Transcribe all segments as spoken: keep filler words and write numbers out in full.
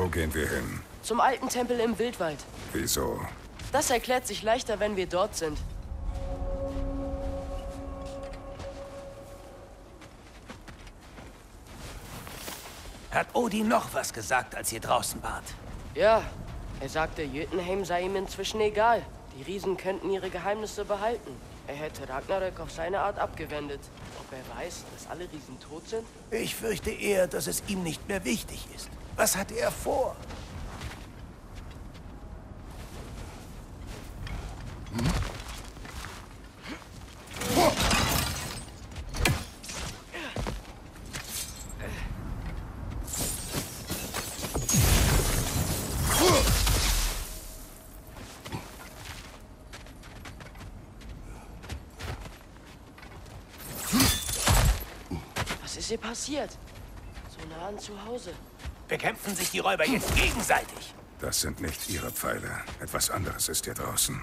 Wo gehen wir hin? Zum alten Tempel im Wildwald. Wieso? Das erklärt sich leichter, wenn wir dort sind. Hat Odin noch was gesagt, als ihr draußen wart? Ja, er sagte, Jötunheim sei ihm inzwischen egal. Die Riesen könnten ihre Geheimnisse behalten. Er hätte Ragnarök auf seine Art abgewendet. Ob er weiß, dass alle Riesen tot sind? Ich fürchte eher, dass es ihm nicht mehr wichtig ist. Was hat er vor? Hm? Was ist hier passiert? So nah an zu Hause. Bekämpfen sich die Räuber jetzt gegenseitig? Das sind nicht ihre Pfeile. Etwas anderes ist hier draußen.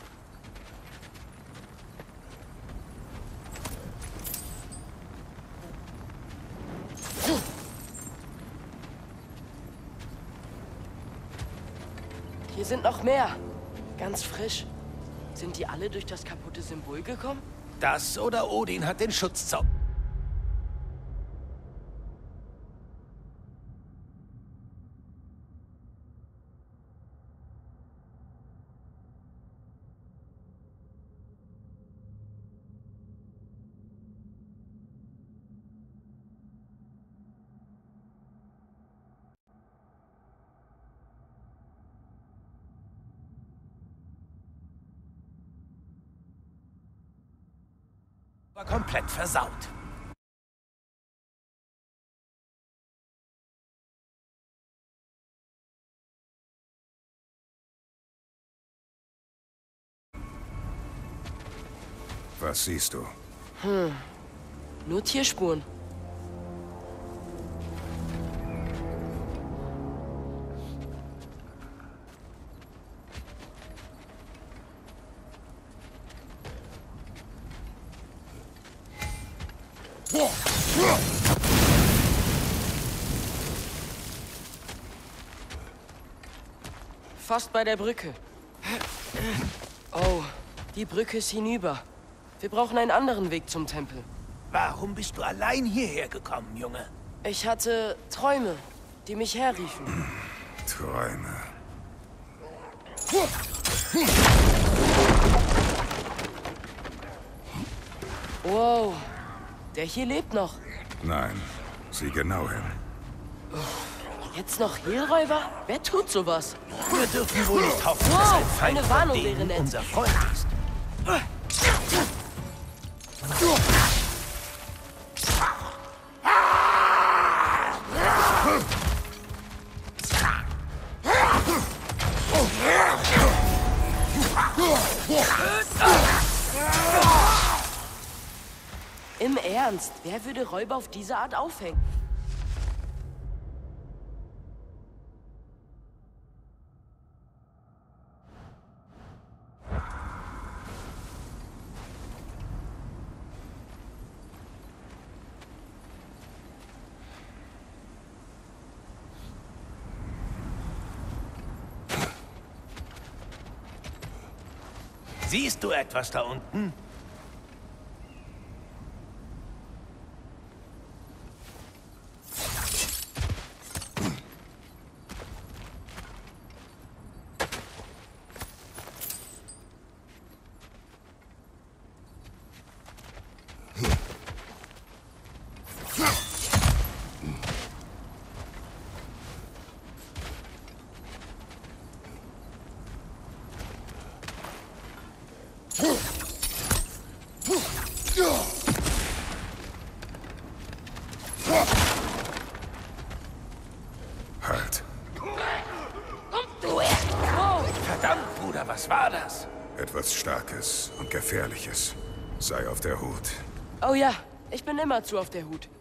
Hier sind noch mehr. Ganz frisch. Sind die alle durch das kaputte Symbol gekommen? Das oder Odin hat den Schutzzauber. Komplett versaut. Was siehst du? Hm. Nur Tierspuren. Fast bei der Brücke. Oh, die Brücke ist hinüber. Wir brauchen einen anderen Weg zum Tempel. Warum bist du allein hierher gekommen, Junge? Ich hatte Träume, die mich herriefen. Träume. Wow, der hier lebt noch. Nein, sieh genau hin. Jetzt noch Hehlräuber? Wer tut sowas? Wir dürfen wohl nicht hoffen, Wow, dass ein Feind eine von Warnung denen wäre nett. unser Freund ist. Im Ernst, wer würde Räuber auf diese Art aufhängen? Siehst du etwas da unten? Halt. Verdammt, Bruder, was war das? Etwas Starkes und Gefährliches. Sei auf der Hut. Oh ja, ich bin immer zu auf der Hut.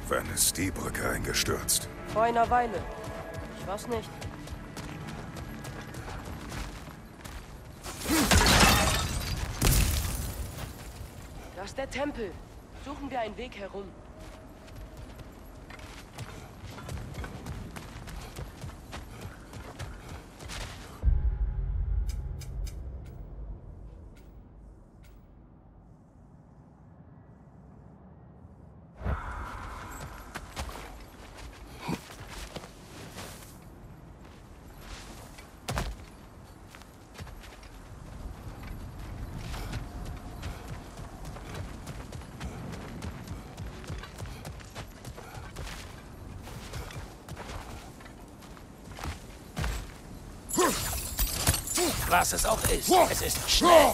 Wann ist die Brücke eingestürzt? Vor einer Weile. Ich weiß nicht. Das ist der Tempel. Suchen wir einen Weg herum. Was es auch ist, es ist schnell.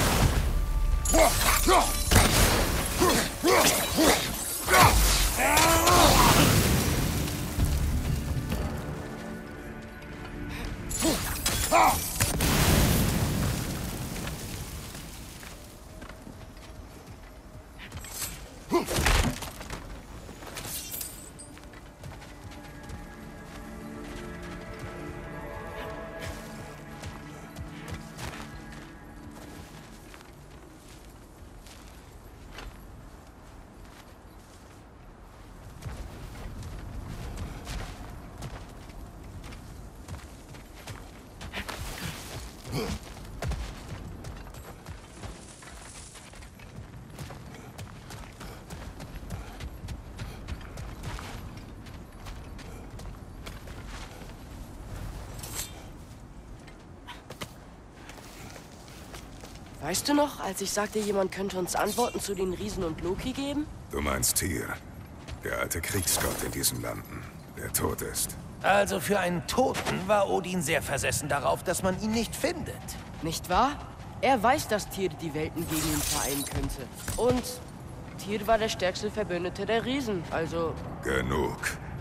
Weißt du noch, als ich sagte, jemand könnte uns Antworten zu den Riesen und Loki geben? Du meinst Tyr, der alte Kriegsgott in diesen Landen, der tot ist. Also für einen Toten war Odin sehr versessen darauf, dass man ihn nicht findet. Nicht wahr? Er weiß, dass Tyr die Welten gegen ihn vereinen könnte. Und Tyr war der stärkste Verbündete der Riesen, also... Genug.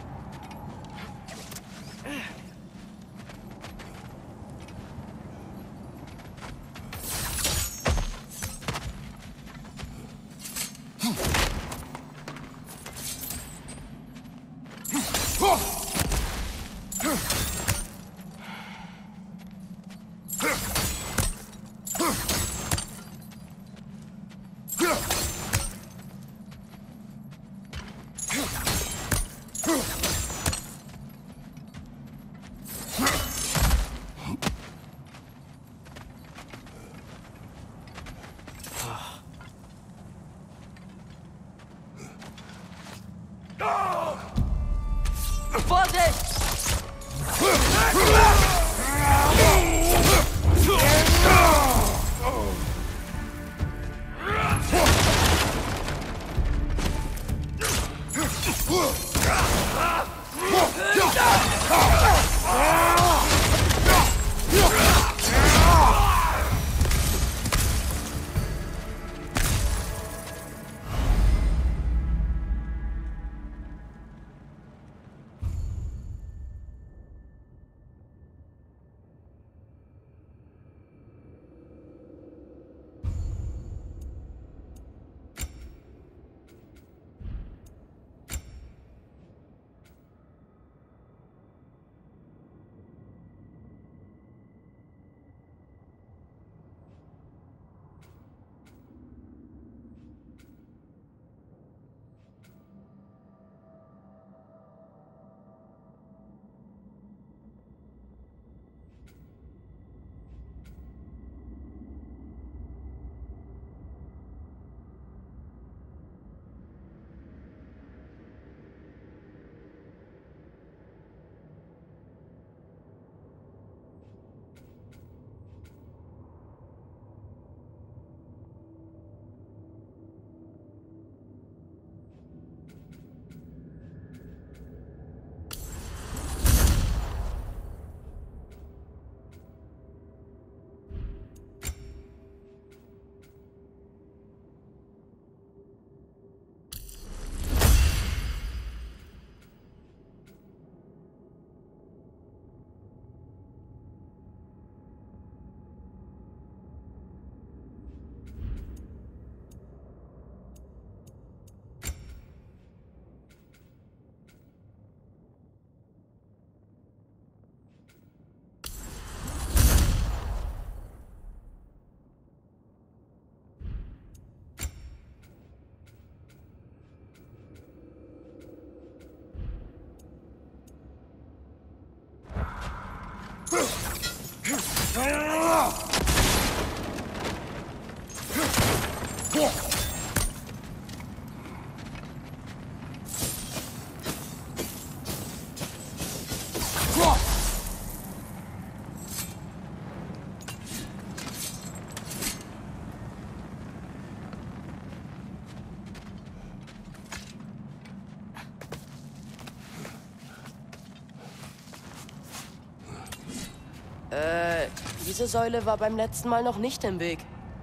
Vorsicht! Äh, diese Säule war beim letzten Mal noch nicht im Weg.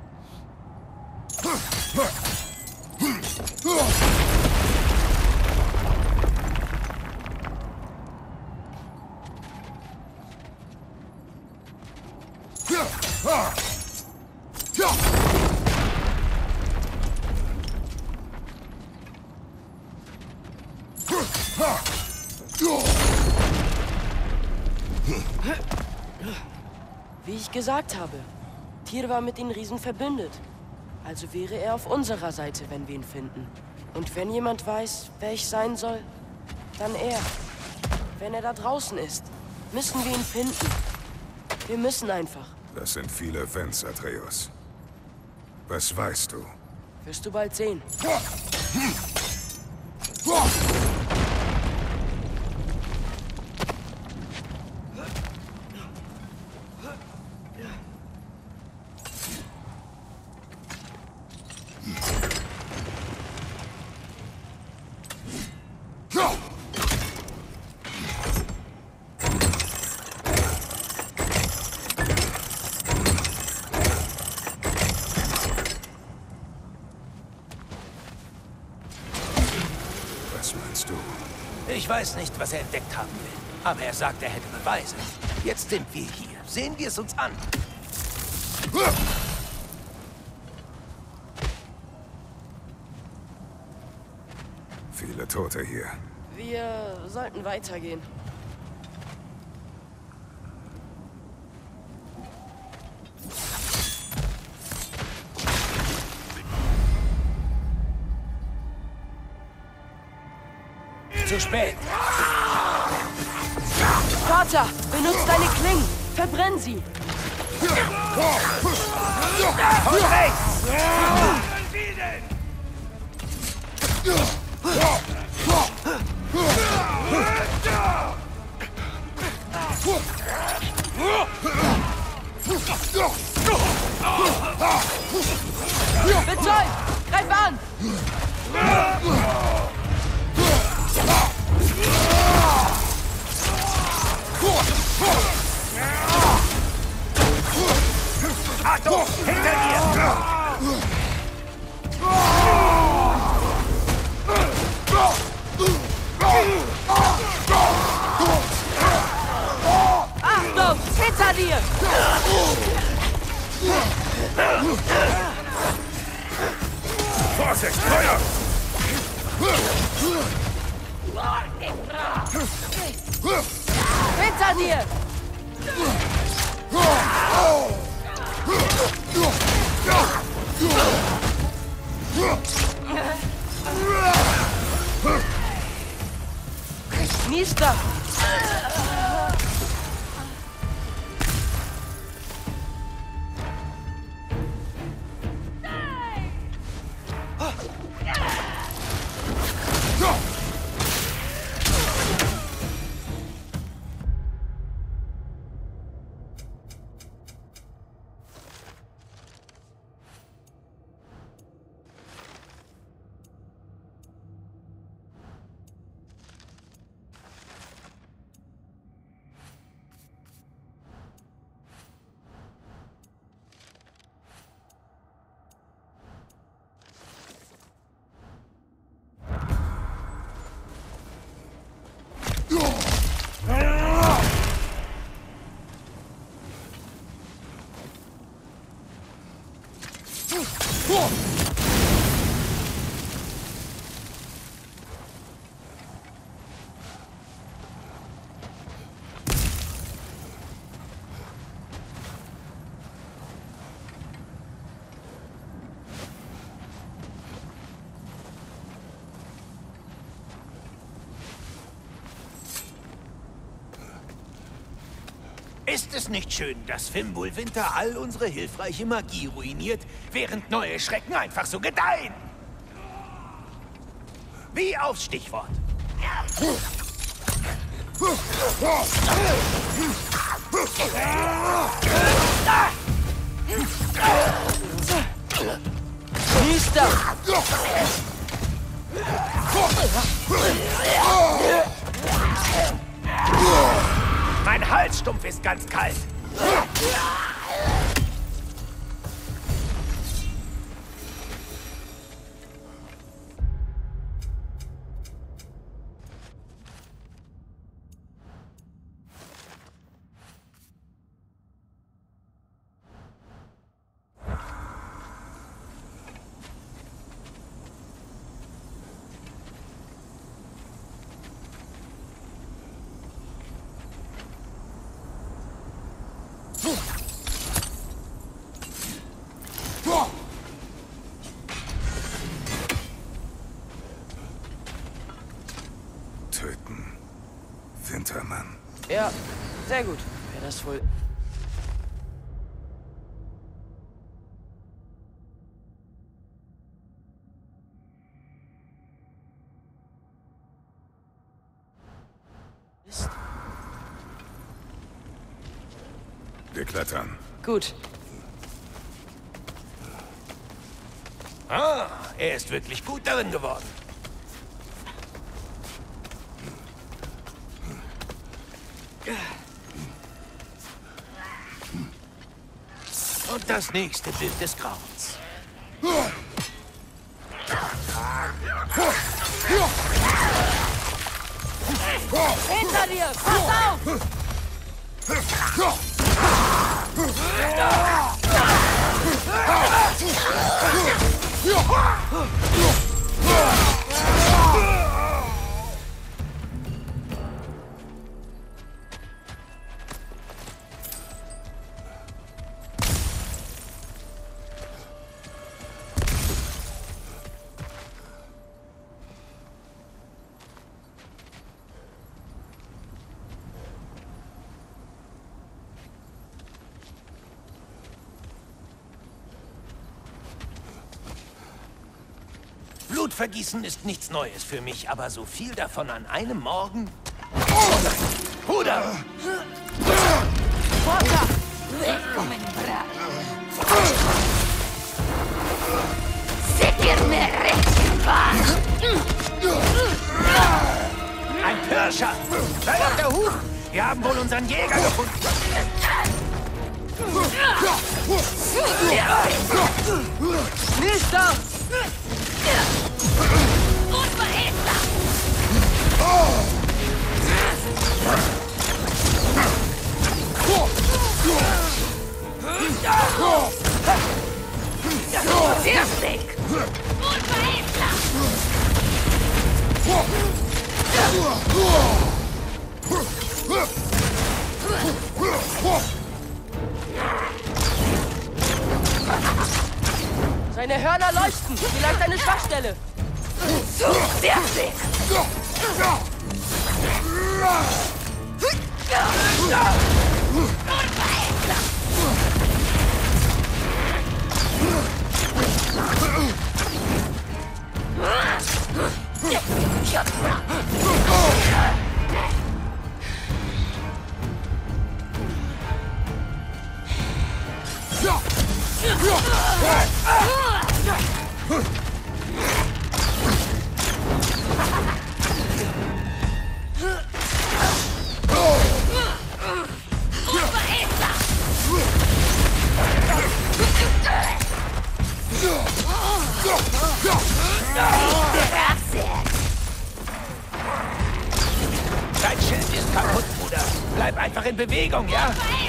Wie ich gesagt habe, Tyr war mit den Riesen verbündet. Also wäre er auf unserer Seite, wenn wir ihn finden. Und wenn jemand weiß, wer ich sein soll, dann er. Wenn er da draußen ist, müssen wir ihn finden. Wir müssen einfach. Das sind viele Events, Atreus. Was weißt du? Wirst du bald sehen. Ich weiß nicht, was er entdeckt haben will. Aber er sagt, er hätte Beweise. Jetzt sind wir hier. Sehen wir es uns an. Viele Tote hier. Wir sollten weitergehen. Zu spät. Vater, benutzt deine Klingen. Verbrenn sie. Und rechts. Betäubt! Greif an! Achtung! Hinter dir! Achtung! Hinter dir! Vorsicht, Feuer! Hinter dir! Mister! Ist es nicht schön, dass Fimbulwinter all unsere hilfreiche Magie ruiniert, während neue Schrecken einfach so gedeihen? Wie aufs Stichwort. Mister! Mein Halsstumpf ist ganz kalt. Töten. Wintermann. Ja, sehr gut. Wäre das wohl... ist? Wir klettern. Gut. Ah, er ist wirklich gut darin geworden. Und das nächste Bild des Grauens. Hinter dir! Pass auf! Blutvergießen ist nichts Neues für mich, aber so viel davon an einem Morgen... Bruder! Walker! Willkommen, Bravo. Seht ihr mir recht? Ein Pirscher! Seid auf der Hut! Wir haben wohl unseren Jäger gefunden. Mister! Unverhältnismäßig! Sirstig! Unverhältnismäßig! Seine Hörner leuchten! Vielleicht eine Schwachstelle! Sirstig! Dein Schild ist kaputt, Bruder. Bleib einfach in Bewegung, ja?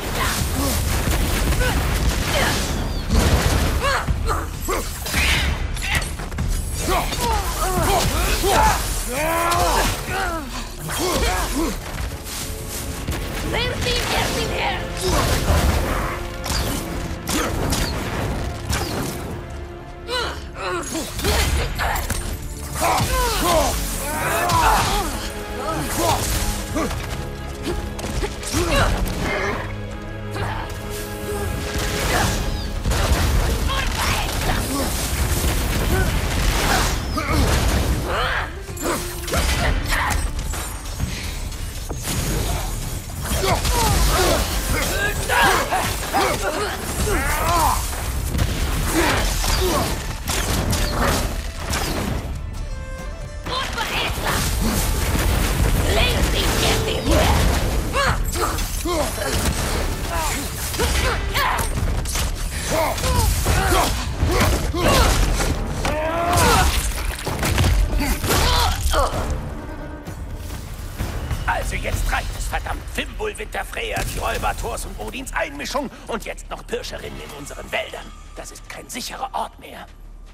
Mercy, mercy, mercy! Unverächtbar! Legen Sie Kerstin her! Also jetzt reicht es, verdammt. Fimbul, Winterfreya, die Räuber, Thors und Odins Einmischung und jetzt noch Pirscherinnen in unseren Wäldern. Das ist kein sicherer Ort mehr.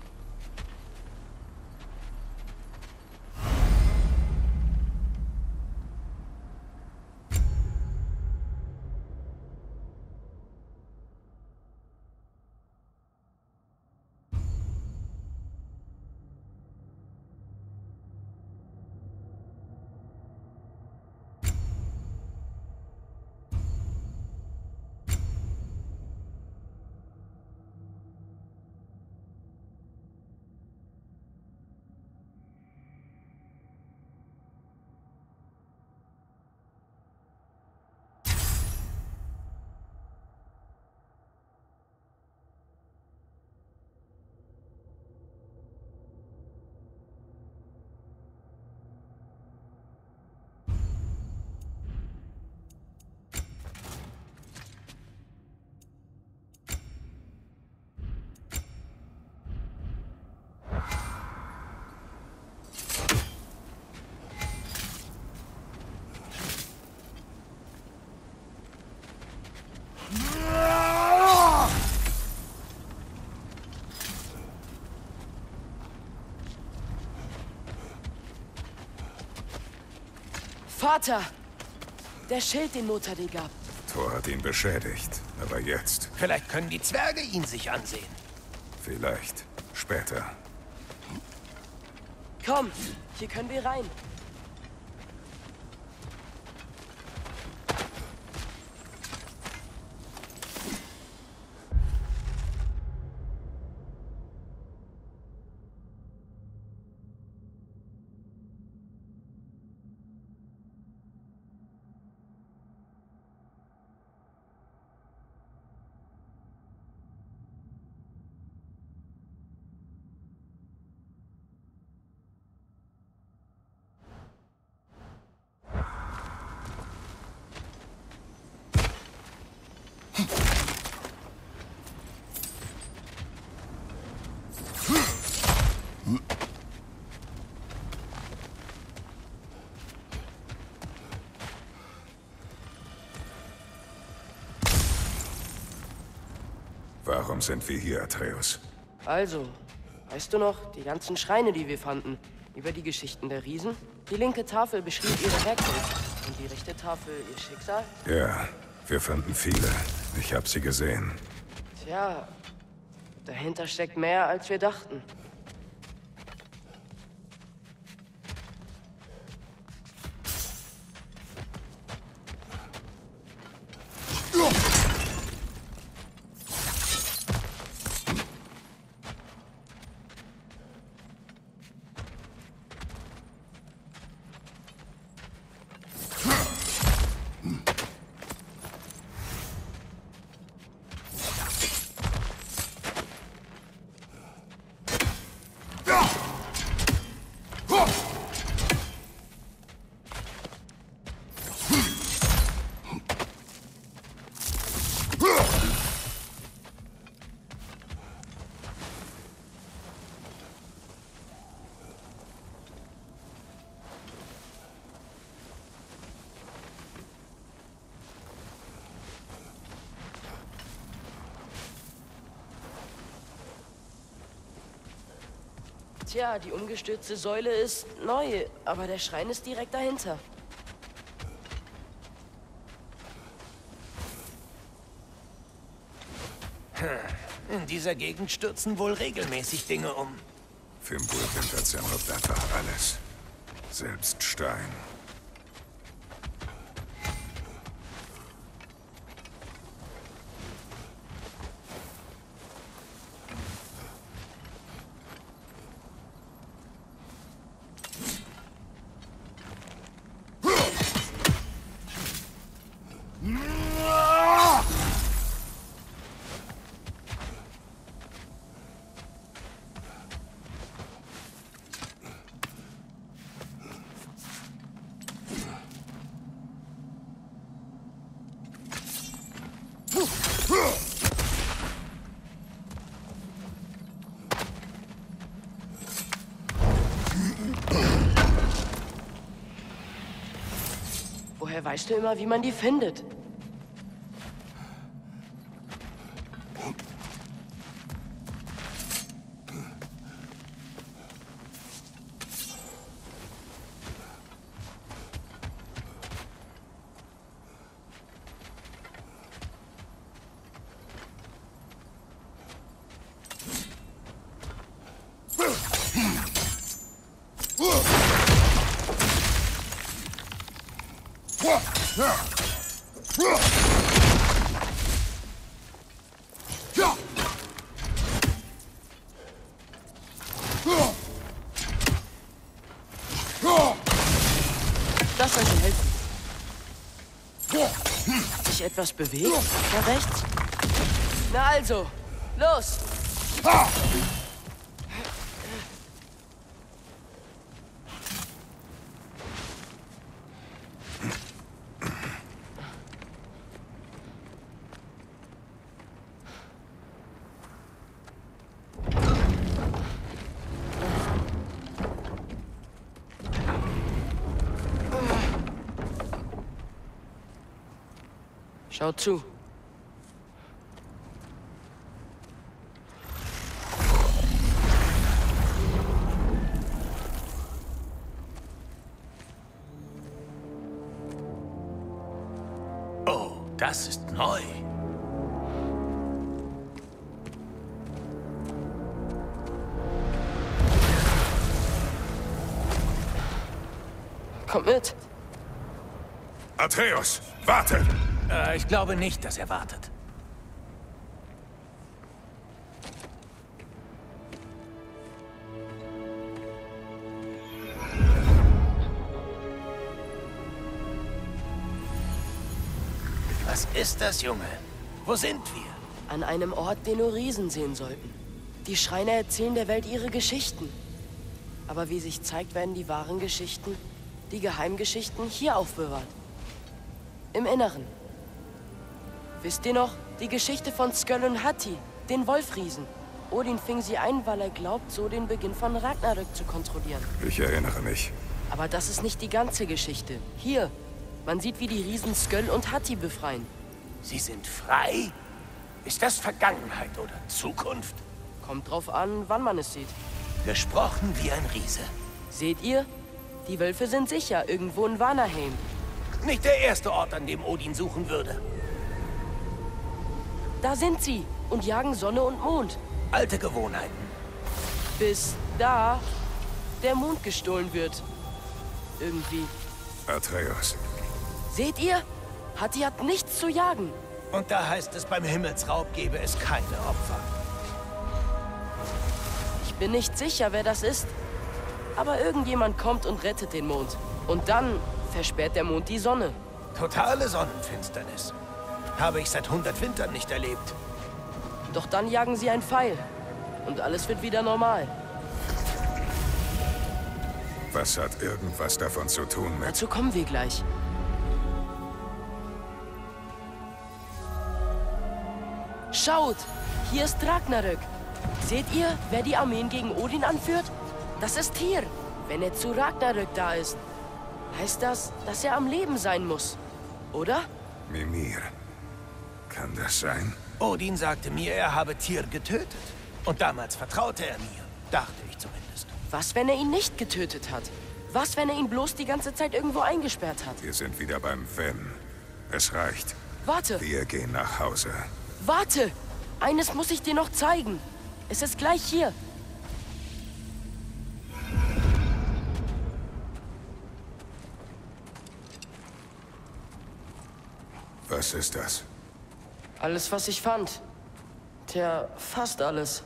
Vater! Der Schild, den Motade gab. Thor hat ihn beschädigt. Aber jetzt? Vielleicht können die Zwerge ihn sich ansehen. Vielleicht. Später. Komm, hier können wir rein. Warum sind wir hier, Atreus? Also, weißt du noch, die ganzen Schreine, die wir fanden, über die Geschichten der Riesen? Die linke Tafel beschrieb ihre Herkunft und die rechte Tafel ihr Schicksal? Ja, wir fanden viele. Ich hab sie gesehen. Tja, dahinter steckt mehr, als wir dachten. Tja, die umgestürzte Säule ist neu, aber der Schrein ist direkt dahinter. In dieser Gegend stürzen wohl regelmäßig Dinge um. Fimbul Winter zermürbt einfach alles. Selbst Stein. Dabei weißt du immer, wie man die findet. Das sollte helfen. Hat sich etwas bewegt? Da rechts? Na also, los! Schau zu. Oh, das ist neu. Komm mit. Atreus, warte! Äh, ich glaube nicht, dass er wartet. Was ist das, Junge? Wo sind wir? An einem Ort, den nur Riesen sehen sollten. Die Schreiner erzählen der Welt ihre Geschichten. Aber wie sich zeigt, werden die wahren Geschichten, die Geheimgeschichten, hier aufbewahrt. Im Inneren. Wisst ihr noch, die Geschichte von Sköll und Hati, den Wolfriesen? Odin fing sie ein, weil er glaubt, so den Beginn von Ragnarök zu kontrollieren. Ich erinnere mich. Aber das ist nicht die ganze Geschichte. Hier, man sieht, wie die Riesen Sköll und Hati befreien. Sie sind frei? Ist das Vergangenheit oder Zukunft? Kommt drauf an, wann man es sieht. Gesprochen wie ein Riese. Seht ihr? Die Wölfe sind sicher, irgendwo in Vanaheim. Nicht der erste Ort, an dem Odin suchen würde. Da sind sie und jagen Sonne und Mond. Alte Gewohnheiten. Bis da der Mond gestohlen wird. Irgendwie. Atreus. Seht ihr? Hati hat nichts zu jagen. Und da heißt es, beim Himmelsraub gebe es keine Opfer. Ich bin nicht sicher, wer das ist. Aber irgendjemand kommt und rettet den Mond. Und dann versperrt der Mond die Sonne. Totale Sonnenfinsternis. Habe ich seit hundert Wintern nicht erlebt. Doch dann jagen sie einen Pfeil. Und alles wird wieder normal. Was hat irgendwas davon zu tun mit... Dazu kommen wir gleich. Schaut! Hier ist Ragnarök. Seht ihr, wer die Armeen gegen Odin anführt? Das ist Tyr. Wenn er zu Ragnarök da ist, heißt das, dass er am Leben sein muss. Oder? Mimir. Kann das sein? Odin sagte mir, er habe Tyr getötet. Und damals vertraute er mir. Dachte ich zumindest. Was, wenn er ihn nicht getötet hat? Was, wenn er ihn bloß die ganze Zeit irgendwo eingesperrt hat? Wir sind wieder beim Wenn. Es reicht. Warte! Wir gehen nach Hause. Warte! Eines muss ich dir noch zeigen. Es ist gleich hier. Was ist das? Alles, was ich fand. Tja, fast alles.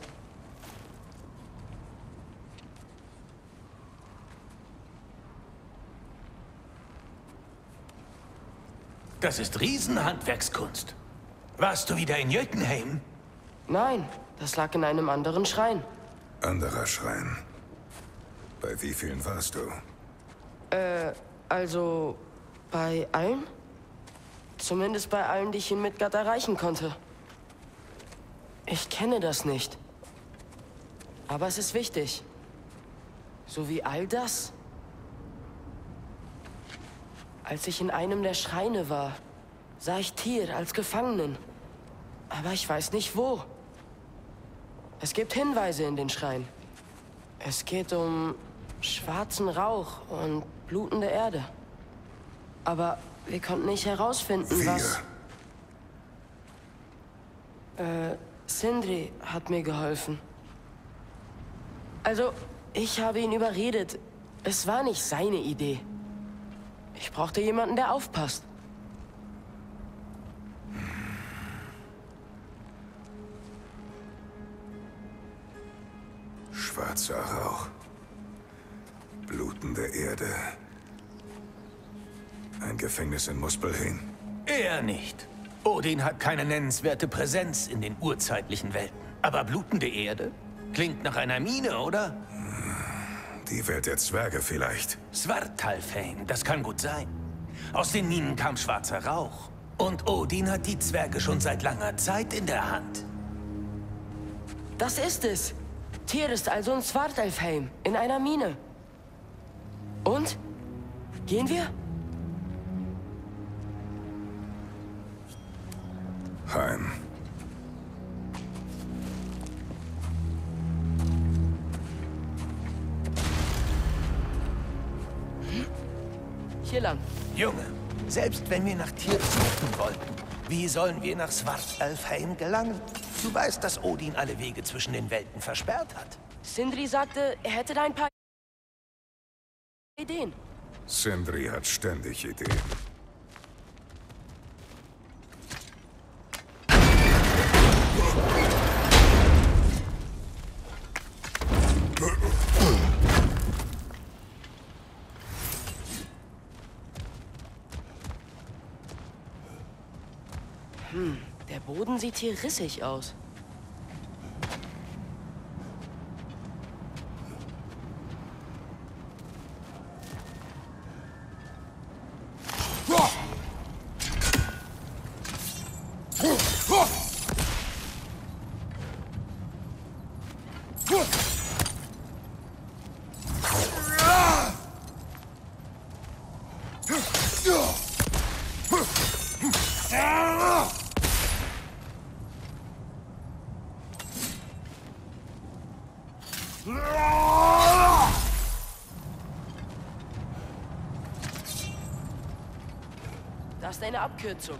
Das ist Riesenhandwerkskunst. Warst du wieder in Jötunheim? Nein, das lag in einem anderen Schrein. Anderer Schrein. Bei wie vielen warst du? Äh, also bei allen? Zumindest bei allen, die ich in Midgard erreichen konnte. Ich kenne das nicht. Aber es ist wichtig. So wie all das. Als ich in einem der Schreine war, sah ich Tyr als Gefangenen. Aber ich weiß nicht wo. Es gibt Hinweise in den Schrein. Es geht um schwarzen Rauch und blutende Erde. Aber wir konnten nicht herausfinden, Wir. was... Äh, Sindri hat mir geholfen. Also, ich habe ihn überredet. Es war nicht seine Idee. Ich brauchte jemanden, der aufpasst. Schwarzer Rauch. Blutende Erde. Ein Gefängnis in Muspelheim. Er nicht. Odin hat keine nennenswerte Präsenz in den urzeitlichen Welten. Aber blutende Erde? Klingt nach einer Mine, oder? Die Welt der Zwerge vielleicht. Svartalfheim, das kann gut sein. Aus den Minen kam schwarzer Rauch. Und Odin hat die Zwerge schon seit langer Zeit in der Hand. Das ist es. Tyr ist also in Svartalfheim, in einer Mine. Und? Gehen wir? Heim. Hier lang. Junge, selbst wenn wir nach Tyr suchen wollten, wie sollen wir nach Svartalfheim gelangen? Du weißt, dass Odin alle Wege zwischen den Welten versperrt hat. Sindri sagte, er hätte da ein paar Ideen. Sindri hat ständig Ideen. Hm, der Boden sieht hier rissig aus. Das ist eine Abkürzung.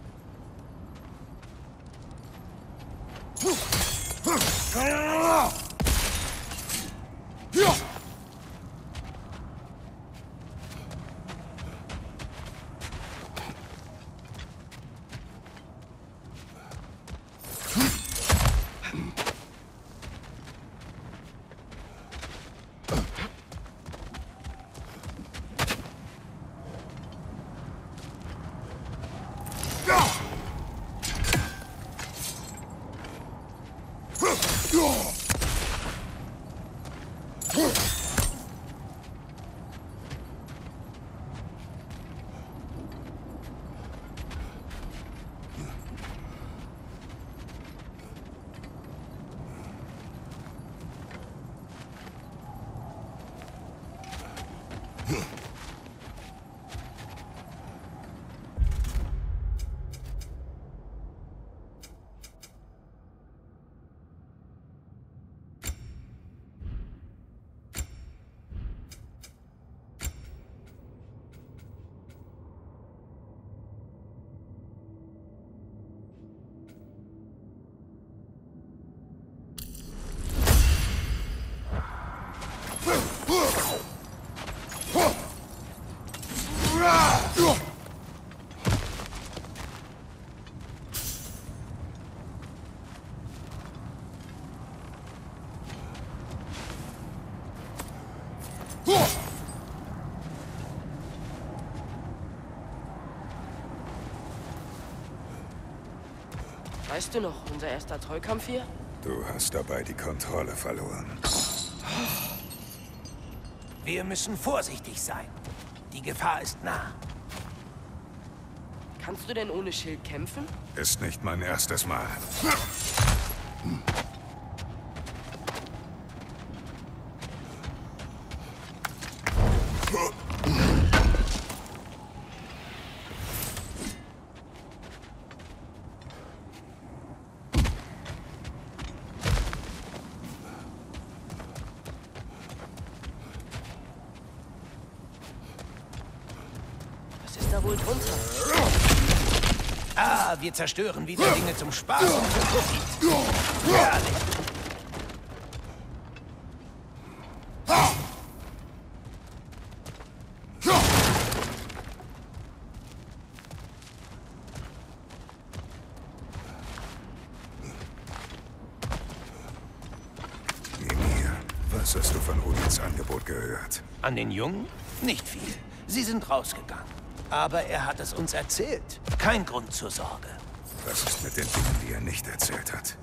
Weißt du noch, unser erster Trollkampf hier? Du hast dabei die Kontrolle verloren. Wir müssen vorsichtig sein. Die Gefahr ist nah. Kannst du denn ohne Schild kämpfen? Ist nicht mein erstes Mal. wohl drunter? Ah, wir zerstören wieder Dinge zum Spaß und für Profit. Herrlich. Mimir, was hast du von Odins Angebot gehört? An den Jungen? Nicht viel. Sie sind rausgegangen. Aber er hat es uns erzählt. Kein Grund zur Sorge. Was ist mit den Dingen, die er nicht erzählt hat?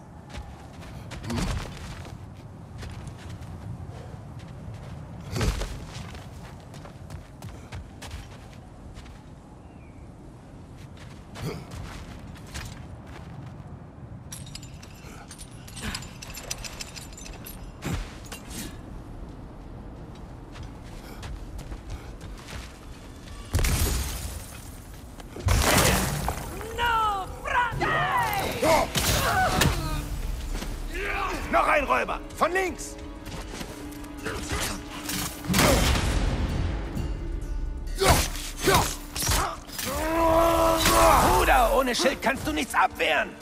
Noch ein Räuber! Von links! Bruder, ohne Schild kannst du nichts abwehren!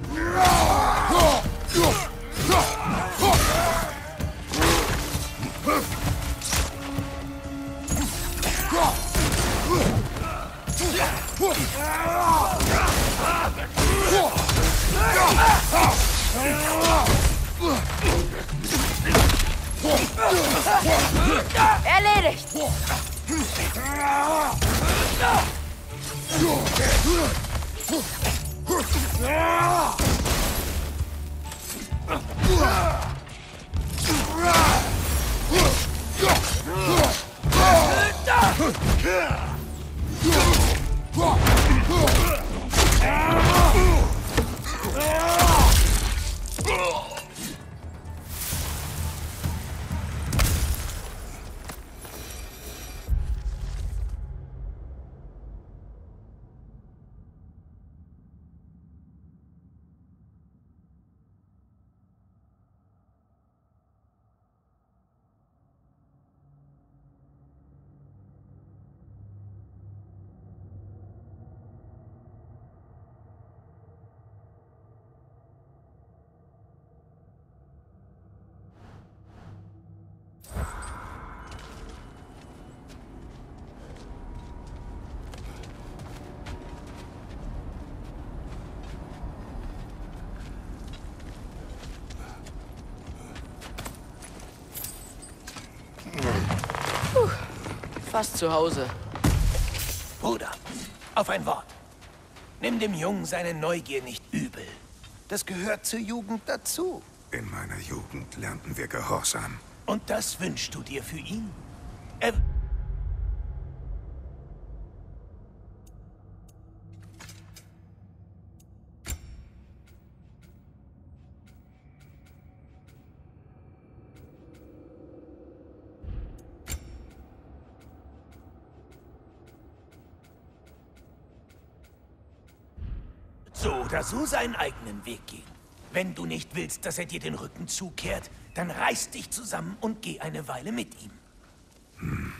Erledigt! Puh, fast zu Hause. Bruder, auf ein Wort. Nimm dem Jungen seine Neugier nicht übel. Das gehört zur Jugend dazu. In meiner Jugend lernten wir Gehorsam. Und das wünschst du dir für ihn? Er... so oder so seinen eigenen Weg gehen. Wenn du nicht willst, dass er dir den Rücken zukehrt, dann reiß dich zusammen und geh eine Weile mit ihm. Hm.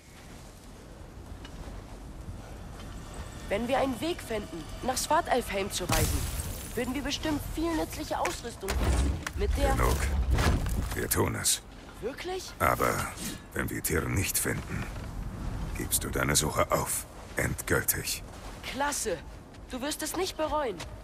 Wenn wir einen Weg finden, nach Svartalfheim zu reisen, würden wir bestimmt viel nützliche Ausrüstung finden. Mit der... Genug. Wir tun es. Wirklich? Aber wenn wir Tyr nicht finden, gibst du deine Suche auf. Endgültig. Klasse. Du wirst es nicht bereuen.